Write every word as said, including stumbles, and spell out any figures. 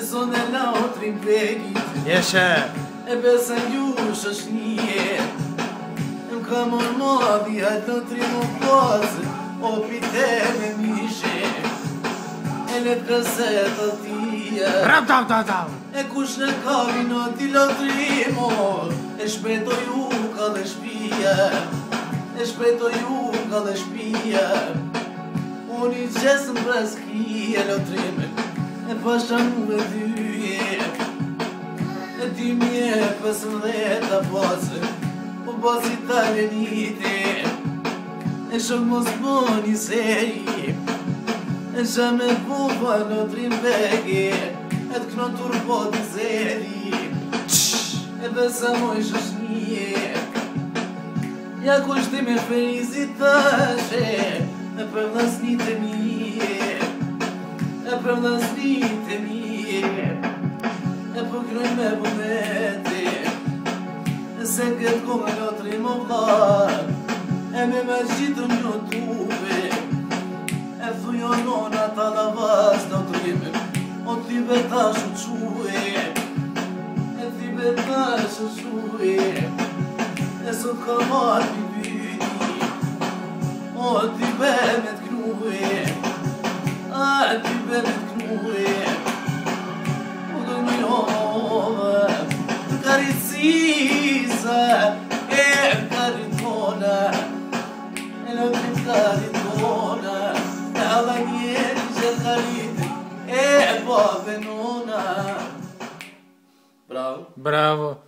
Zonë e lautrin pegit Jeshe E besën jush është një Më ka mor madhi hajt lautrin më pasë O pite me mishe E let këset atia Ram tam tam tam E kush në ka vino ti latrimo E shpeto ju ka dhe shpia E shpeto ju ka dhe shpia Unë i qesë në preski e lotrime E pasha mu e dyje E dy mje pësën dhe ta pasë Po pas italianite E shok mos bo një seri E shë me bufa lotrim vege E t'kno turbo t'i zeri E besa moj shëshnije Ja kushti me ferizit tashe E për vlasnit e mije E për vlasnit e mije E për kroj me bumete E se këtë kome lotrim o vlad E me me gjitë një tuve E thujo nona ta lavas në trime O ti beta shu quë E ti beta shu quë E sot ka marrë pi byti O ti be me t'knuë A ti be me t'knuë O dhe një hove Të karicisa E karitona E në të karitona E alla njeri që karit E babe nona Bravo Bravo